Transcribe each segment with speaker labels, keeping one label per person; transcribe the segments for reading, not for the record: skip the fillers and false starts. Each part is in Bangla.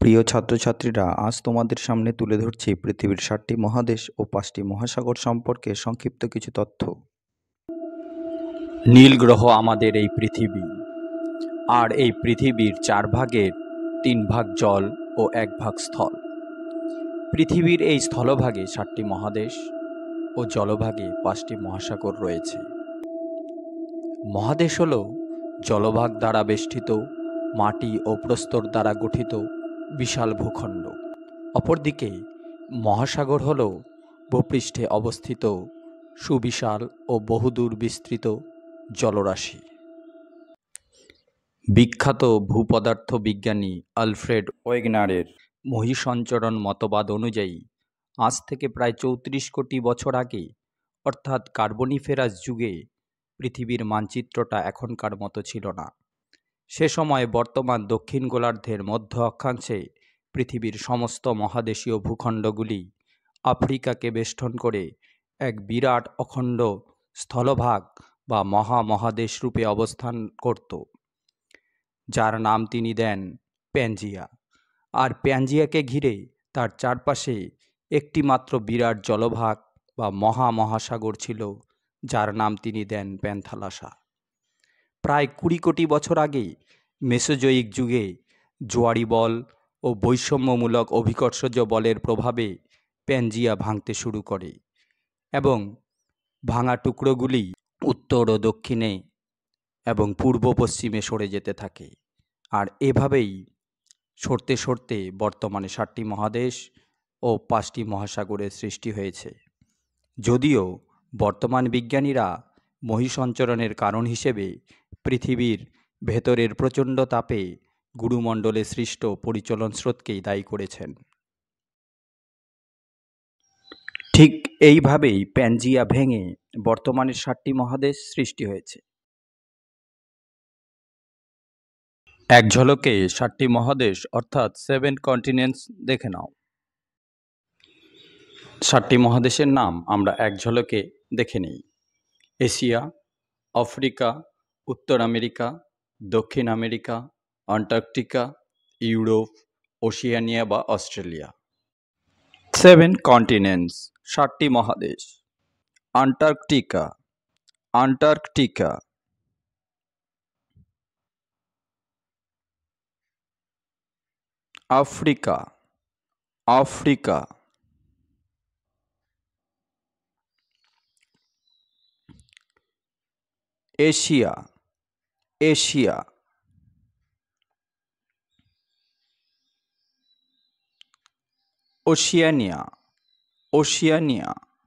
Speaker 1: প্রিয় ছাত্রছাত্রীরা, আজ তোমাদের সামনে তুলে ধরছি পৃথিবীর 7টি মহাদেশ ও 5টি মহাসাগর সম্পর্কে সংক্ষিপ্ত কিছু তথ্য। নীল গ্রহ আমাদের এই পৃথিবী, আর এই পৃথিবীর 4 ভাগের 3 ভাগ জল ও 1 ভাগ স্থল। পৃথিবীর এই স্থলভাগে 7টি মহাদেশ ও জলভাগে 5টি মহাসাগর রয়েছে। মহাদেশ হল জলভাগ দ্বারা বেষ্টিত মাটি ও প্রস্তর দ্বারা গঠিত বিশাল ভূখণ্ড। অপরদিকে মহাসাগর হল ভূপৃষ্ঠে অবস্থিত সুবিশাল ও বহুদূর বিস্তৃত জলরাশি। বিখ্যাত ভূপদার্থ বিজ্ঞানী আলফ্রেড ওয়েগনারের মহীসঞ্চরণ মতবাদ অনুযায়ী আজ থেকে প্রায় 34 কোটি বছর আগে, অর্থাৎ কার্বনিফেরাস যুগে, পৃথিবীর মানচিত্রটা এখনকার মতো ছিল না। সে সময় বর্তমান দক্ষিণ গোলার্ধের মধ্য অক্ষাংশে পৃথিবীর সমস্ত মহাদেশীয় ভূখণ্ডগুলি আফ্রিকাকে বেষ্টন করে এক বিরাট অখণ্ড স্থলভাগ বা মহামহাদেশ রূপে অবস্থান করত, যার নাম তিনি দেন প্যানজিয়া। আর প্যানজিয়াকে ঘিরে তার চারপাশে একটি মাত্র বিরাট জলভাগ বা মহামহাসাগর ছিল, যার নাম তিনি দেন প্যান্থালাসা। প্রায় 20 কোটি বছর আগে মেসোজোয়িক যুগে জোয়ারি বল ও বৈষম্যমূলক অভিকর্ষজ বলের প্রভাবে প্যানজিয়া ভাঙতে শুরু করে এবং ভাঙা টুকরোগুলি উত্তর ও দক্ষিণে এবং পূর্ব পশ্চিমে সরে যেতে থাকে। আর এভাবেই সরতে সরতে বর্তমানে 7টি মহাদেশ ও 5টি মহাসাগরের সৃষ্টি হয়েছে। যদিও বর্তমান বিজ্ঞানীরা মহীসঞ্চরণের কারণ হিসেবে পৃথিবীর ভেতরের প্রচণ্ড তাপে গুরুমণ্ডলে সৃষ্ট পরিচলন স্রোতকেই দায়ী করেছেন। ঠিক এইভাবেই প্যানজিয়া ভেঙে বর্তমানে 7টি মহাদেশ সৃষ্টি হয়েছে। এক ঝলকে 7টি মহাদেশ অর্থাৎ 7 কন্টিনেন্টস দেখে নাও। 7টি মহাদেশের নাম আমরা এক ঝলকে দেখে নিই। এশিয়া, আফ্রিকা, উত্তর আমেরিকা, দক্ষিণ আমেরিকা, অ্যান্টার্কটিকা, ইউরোপ, ওশিয়ানিয়া বা অস্ট্রেলিয়া। 7 কন্টিনেন্টস, 7টি মহাদেশ। Antarctica, Antarctica. Africa, Africa. Asia, Asia. Oceania, Oceania.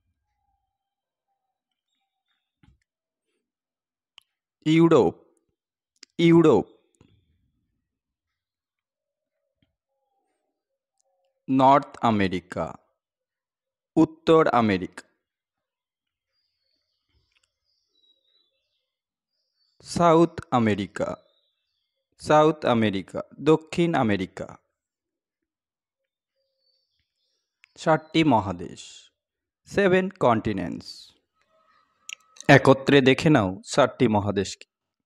Speaker 1: Europe, Europe. North America, উত্তর America. South America, South America, দক্ষিণ আমেরিকা। 7টি মহাদেশ, 7 কন্টিনেন্টস। একত্রে দেখে নাও 7টি মহাদেশকে।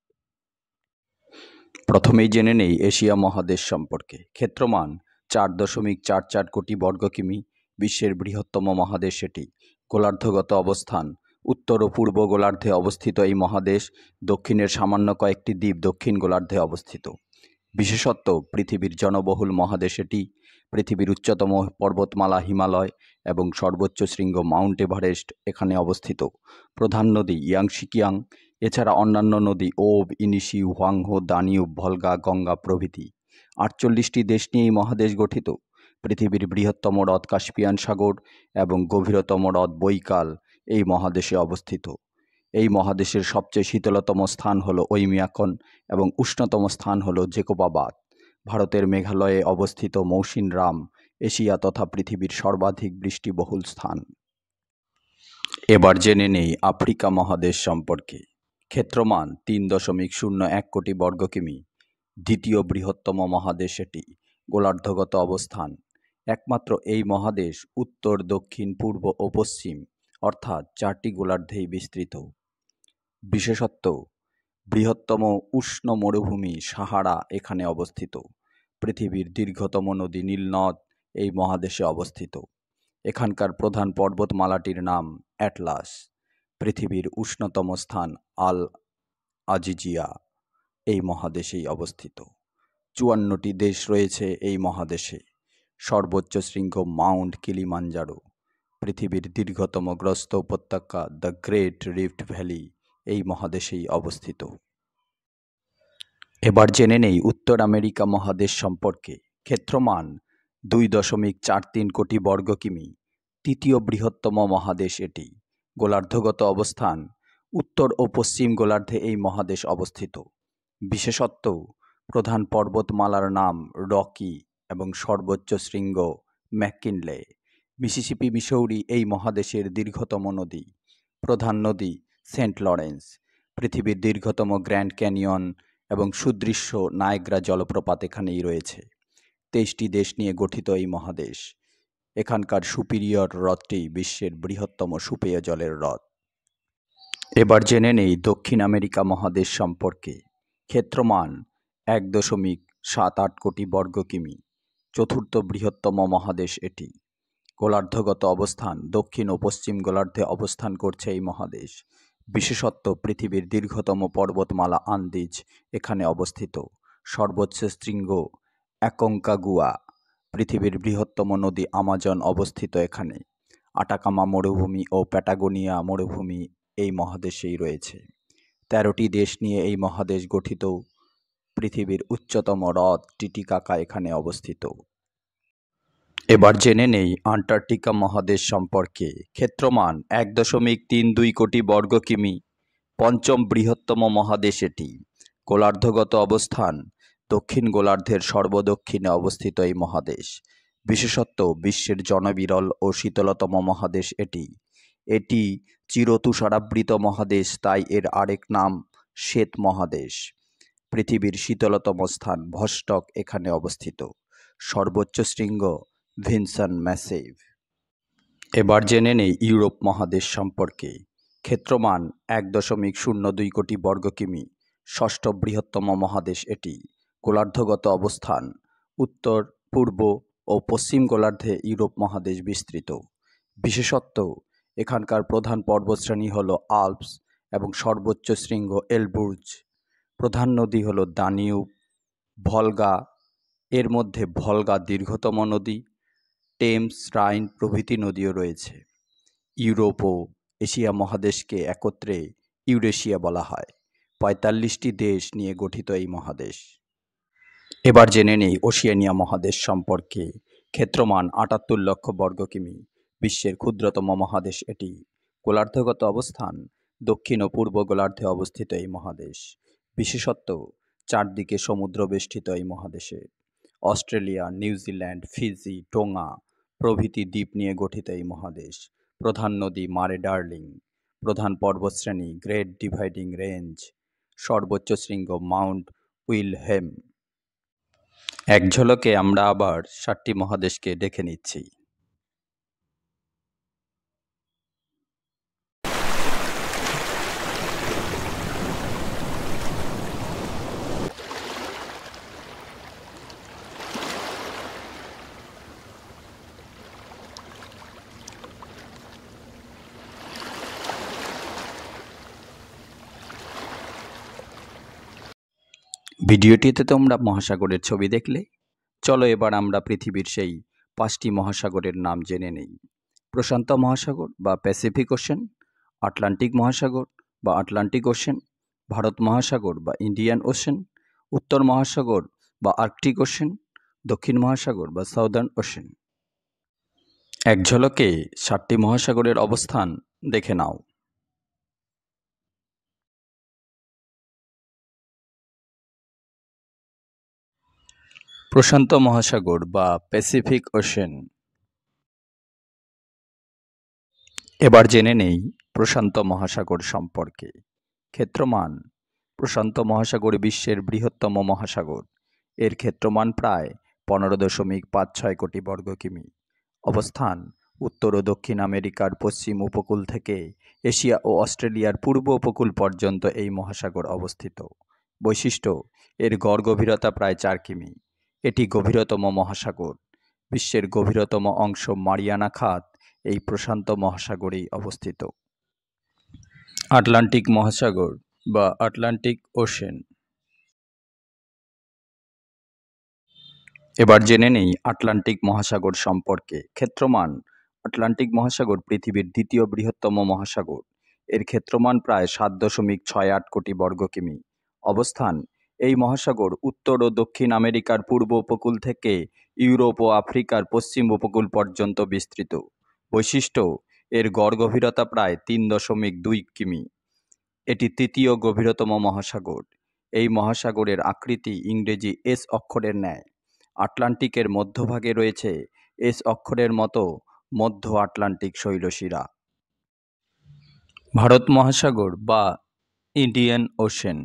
Speaker 1: প্রথমেই জেনে নেই এশিয়া মহাদেশ সম্পর্কে। ক্ষেত্রমান 4.44 কোটি বর্গ কিমি। বিশ্বের বৃহত্তম মহাদেশ এটি। গোলার্ধগত অবস্থান: উত্তর ও পূর্ব গোলার্ধে অবস্থিত এই মহাদেশ। দক্ষিণের সামান্য কয়েকটি দ্বীপ দক্ষিণ গোলার্ধে অবস্থিত। বিশেষত্ব: পৃথিবীর জনবহুল মহাদেশ এটি। পৃথিবীর উচ্চতম পর্বতমালা হিমালয় এবং সর্বোচ্চ শৃঙ্গ মাউন্ট এভারেস্ট এখানে অবস্থিত। প্রধান নদী ইয়াংশিকিয়াং, এছাড়া অন্যান্য নদী Ob, Yenisei, Hwang Ho, Danube, Volga, Ganga প্রভৃতি। 48টি দেশ নিয়ে এই মহাদেশ গঠিত। পৃথিবীর বৃহত্তম হ্রদ কাস্পিয়ান সাগর এবং গভীরতম হ্রদ বৈকাল এই মহাদেশে অবস্থিত। এই মহাদেশের সবচেয়ে শীতলতম স্থান হল ওইমিয়াকন এবং উষ্ণতম স্থান হল জেকোবাবাদ। ভারতের মেঘালয়ে অবস্থিত মৌসিনরাম এশিয়া তথা পৃথিবীর সর্বাধিক বৃষ্টিবহুল স্থান। এবার জেনে নেই আফ্রিকা মহাদেশ সম্পর্কে। ক্ষেত্রমান 3.01 কোটি বর্গ কিমি। দ্বিতীয় বৃহত্তম মহাদেশ এটি। গোলার্ধগত অবস্থান: একমাত্র এই মহাদেশ উত্তর, দক্ষিণ, পূর্ব ও পশ্চিম অর্থাৎ 4টি গোলার্ধেই বিস্তৃত। বিশেষত্ব: বৃহত্তম উষ্ণ মরুভূমি সাহারা এখানে অবস্থিত। পৃথিবীর দীর্ঘতম নদী নীলনদ এই মহাদেশে অবস্থিত। এখানকার প্রধান পর্বতমালাটির নাম অ্যাটলাস। পৃথিবীর উষ্ণতম স্থান আল আজিজিয়া এই মহাদেশেই অবস্থিত। ৫৪টি দেশ রয়েছে এই মহাদেশে। সর্বোচ্চ শৃঙ্গ মাউন্ট কিলিমাঞ্জারো। পৃথিবীর দীর্ঘতম গ্রস্ত উপত্যকা দ্য গ্রেট রিফট ভ্যালি এই মহাদেশেই অবস্থিত। এবার জেনে নেই উত্তর আমেরিকা মহাদেশ সম্পর্কে। ক্ষেত্রমান ২.৪৩ কোটি বর্গ কিমি। তৃতীয় বৃহত্তম মহাদেশ এটি। গোলার্ধগত অবস্থান উত্তর ও পশ্চিম গোলার্ধে এই মহাদেশ অবস্থিত। বিশেষত্ব প্রধান পর্বতমালার নাম রকি এবং সর্বোচ্চ শৃঙ্গ ম্যাককিনলে। মিসিসিপি মিসৌরি এই মহাদেশের দীর্ঘতম নদী। প্রধান নদী সেন্ট লরেন্স। পৃথিবীর দীর্ঘতম গ্র্যান্ড ক্যানিয়ন এবং সুদৃশ্য নায়াগ্রা জলপ্রপাত এখানেই রয়েছে। ২৩টি দেশ নিয়ে গঠিত এই মহাদেশ। এখানকার সুপিরিয়র হ্রদটি বিশ্বের বৃহত্তম সুপেয় জলের হ্রদ। এবার জেনে নেই দক্ষিণ আমেরিকা মহাদেশ সম্পর্কে। ক্ষেত্রমান ১.৭৮ কোটি বর্গ কিমি। চতুর্থ বৃহত্তম মহাদেশ এটি। গোলার্ধগত অবস্থান দক্ষিণ ও পশ্চিম গোলার্ধে অবস্থান করছে এই মহাদেশ। বিশেষত্ব পৃথিবীর দীর্ঘতম পর্বতমালা আন্দিজ এখানে অবস্থিত। সর্বোচ্চ শৃঙ্গ অ্যাকঙ্কাগুয়া। পৃথিবীর বৃহত্তম নদী আমাজন অবস্থিত এখানে। আটাকামা মরুভূমি ও প্যাটাগোনিয়া মরুভূমি এই মহাদেশেই রয়েছে। ১৩টি দেশ নিয়ে এই মহাদেশ গঠিত। পৃথিবীর উচ্চতম হ্রদ টিটিকাকা এখানে অবস্থিত। এবার জেনে নেই আন্টার্কটিকা মহাদেশ সম্পর্কে। ক্ষেত্রমান ১.৩২ কোটি বর্গ কিমি। পঞ্চম বৃহত্তম মহাদেশ এটি। গোলার্ধগত অবস্থান দক্ষিণ গোলার্ধের সর্বদক্ষিণে অবস্থিত এই মহাদেশ। বিশেষত্ব বিশ্বের জনবিরল ও শীতলতম মহাদেশ এটি। এটি চিরতুষারাবৃত মহাদেশ, তাই এর আরেক নাম শ্বেত মহাদেশ। পৃথিবীর শীতলতম স্থান ভস্টক এখানে অবস্থিত। সর্বোচ্চ শৃঙ্গ ভিনসন ম্যাসিভ। এবার জেনে নেই ইউরোপ মহাদেশ সম্পর্কে। ক্ষেত্রমান ১.০২ কোটি বর্গ কিমি। ষষ্ঠ বৃহত্তম মহাদেশ এটি। গোলার্ধগত অবস্থান উত্তর, পূর্ব ও পশ্চিম গোলার্ধে ইউরোপ মহাদেশ বিস্তৃত। বিশেষত্ব এখানকার প্রধান পর্বতশ্রেণী হল আল্পস এবং সর্বোচ্চ শৃঙ্গ এলবুর্জ। প্রধান নদী হল দানিউব, ভলগা। এর মধ্যে ভলগা দীর্ঘতম নদী। টেমস, রাইন প্রভৃতি নদীও রয়েছে। ইউরোপ ও এশিয়া মহাদেশকে একত্রে ইউরেশিয়া বলা হয়। ৪৫টি দেশ নিয়ে গঠিত এই মহাদেশ। এবার জেনে নেই ওশিয়ানিয়া মহাদেশ সম্পর্কে। ক্ষেত্রমান ৭৮ লক্ষ বর্গ কিমি। বিশ্বের ক্ষুদ্রতম মহাদেশ এটি। গোলার্ধগত অবস্থান দক্ষিণ ও পূর্ব গোলার্ধে অবস্থিত এই মহাদেশ। বিশেষত্ব চারদিকে সমুদ্র বেষ্টিত এই মহাদেশে। অস্ট্রেলিয়া, নিউজিল্যান্ড, ফিজি, টোঙ্গা প্রভৃতি দ্বীপ নিয়ে গঠিত এই মহাদেশ। প্রধান নদী মারে ডার্লিং। প্রধান পর্বতশ্রেণী গ্রেট ডিভাইডিং রেঞ্জ। সর্বোচ্চ শৃঙ্গ মাউন্ট উইলহেম। এক ঝলকে আমরা আবার 7টি মহাদেশকে দেখে নিচ্ছি। ভিডিওটিতে তোমরা মহাসাগরের ছবি দেখলে। চলো এবার আমরা পৃথিবীর সেই 5টি মহাসাগরের নাম জেনে নেই। প্রশান্ত মহাসাগর বা প্যাসিফিক ওশেন, আটলান্টিক মহাসাগর বা আটলান্টিক ওশেন, ভারত মহাসাগর বা ইন্ডিয়ান ওশেন, উত্তর মহাসাগর বা আর্কটিক ওশেন, দক্ষিণ মহাসাগর বা সাউদার্ন ওশেন। এক ঝলকে 7টি মহাসাগরের অবস্থান দেখে নাও। প্রশান্ত মহাসাগর বা প্যাসিফিক ওশেন। এবার জেনে নেই প্রশান্ত মহাসাগর সম্পর্কে। ক্ষেত্রমান প্রশান্ত মহাসাগর বিশ্বের বৃহত্তম মহাসাগর। এর ক্ষেত্রমান প্রায় 15.56 কোটি বর্গ কিমি। অবস্থান উত্তর ও দক্ষিণ আমেরিকার পশ্চিম উপকূল থেকে এশিয়া ও অস্ট্রেলিয়ার পূর্ব উপকূল পর্যন্ত এই মহাসাগর অবস্থিত। বৈশিষ্ট্য এর গড় গভীরতা প্রায় 4 কিমি। এটি গভীরতম মহাসাগর। বিশ্বের গভীরতম অংশ মারিয়ানা খাত এই প্রশান্ত মহাসাগরেই অবস্থিত। আটলান্টিক মহাসাগর বা আটলান্টিক ওশেন। এবার জেনে নেই আটলান্টিক মহাসাগর সম্পর্কে। ক্ষেত্রমান। আটলান্টিক মহাসাগর পৃথিবীর দ্বিতীয় বৃহত্তম মহাসাগর। এর ক্ষেত্রমান প্রায় 7.68 কোটি বর্গ কিমি। অবস্থান। এই মহাসাগর উত্তর ও দক্ষিণ আমেরিকার পূর্ব উপকূল থেকে ইউরোপ ও আফ্রিকার পশ্চিম উপকূল পর্যন্ত বিস্তৃত। বৈশিষ্ট্য। এর গড় গভীরতা প্রায় 3.2 কিমি। এটি তৃতীয় গভীরতম মহাসাগর। এই মহাসাগরের আকৃতি ইংরেজি এস অক্ষরের ন্যায়। আটলান্টিকের মধ্যভাগে রয়েছে এস অক্ষরের মতো মধ্য আটলান্টিক শৈলশিরা। ভারত মহাসাগর বা ইন্ডিয়ান ওশেন।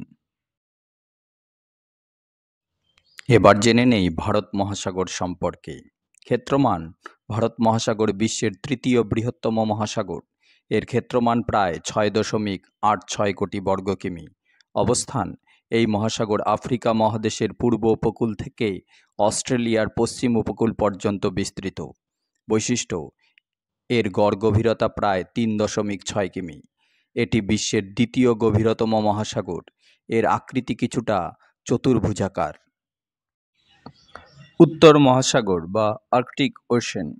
Speaker 1: এবার জেনে নেই ভারত মহাসাগর সম্পর্কে। ক্ষেত্রমান। ভারত মহাসাগর বিশ্বের তৃতীয় বৃহত্তম মহাসাগর। এর ক্ষেত্রমান প্রায় 6.86 কোটি বর্গ কিমি। অবস্থান। এই মহাসাগর আফ্রিকা মহাদেশের পূর্ব উপকূল থেকে অস্ট্রেলিয়ার পশ্চিম উপকূল পর্যন্ত বিস্তৃত। বৈশিষ্ট্য। এর গড় গভীরতা প্রায় 3.6 কিমি। এটি বিশ্বের দ্বিতীয় গভীরতম মহাসাগর। এর আকৃতি কিছুটা চতুর্ভুজাকার। উত্তর মহাসাগর বা আর্কটিক ওশেন।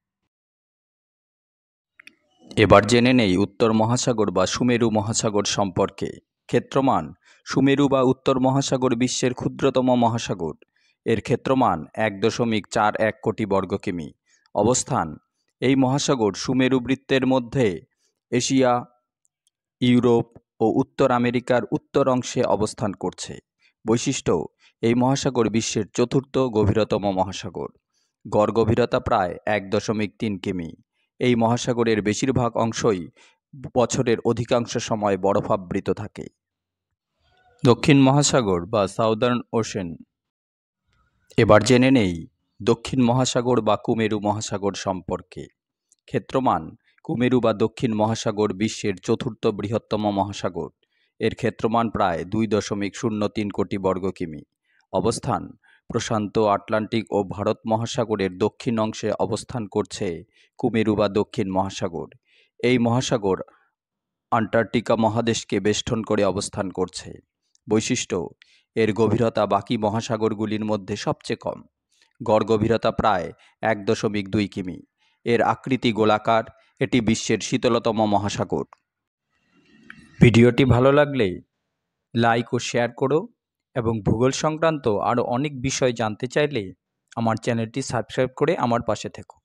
Speaker 1: এবার জেনে নেই উত্তর মহাসাগর বা সুমেরু মহাসাগর সম্পর্কে। ক্ষেত্রমান। সুমেরু বা উত্তর মহাসাগর বিশ্বের ক্ষুদ্রতম মহাসাগর। এর ক্ষেত্রমান 1.41 কোটি বর্গ কিমি। অবস্থান। এই মহাসাগর সুমেরু বৃত্তের মধ্যে এশিয়া, ইউরোপ ও উত্তর আমেরিকার উত্তর অংশে অবস্থান করছে। বৈশিষ্ট্য। এই মহাসাগর বিশ্বের চতুর্থ গভীরতম মহাসাগর। গড় গভীরতা প্রায় 1.3 কিমি। এই মহাসাগরের বেশিরভাগ অংশই বছরের অধিকাংশ সময় বরফাবৃত থাকে। দক্ষিণ মহাসাগর বা সাউদার্ন ওশেন। এবার জেনে নেই দক্ষিণ মহাসাগর বা কুমেরু মহাসাগর সম্পর্কে। ক্ষেত্রমান। কুমেরু বা দক্ষিণ মহাসাগর বিশ্বের চতুর্থ বৃহত্তম মহাসাগর। এর ক্ষেত্রমান প্রায় 2.03 কোটি বর্গ কিমি। অবস্থান। প্রশান্ত আটলান্টিক ও ভারত মহাসাগরের দক্ষিণ অংশে অবস্থান করছে কুমেরু বা দক্ষিণ মহাসাগর। এই মহাসাগর আন্টার্কটিকা মহাদেশকে বেষ্টন করে অবস্থান করছে। বৈশিষ্ট্য। এর গভীরতা বাকি মহাসাগরগুলির মধ্যে সবচেয়ে কম। গড় গভীরতা প্রায় 1.2 কিমি। এর আকৃতি গোলাকার। এটি বিশ্বের শীতলতম মহাসাগর। ভিডিওটি ভালো লাগলে লাইক ও শেয়ার করো এবং ভূগোল সংক্রান্ত আরও অনেক বিষয় জানতে চাইলে আমার চ্যানেলটি সাবস্ক্রাইব করে আমার পাশে থেকো।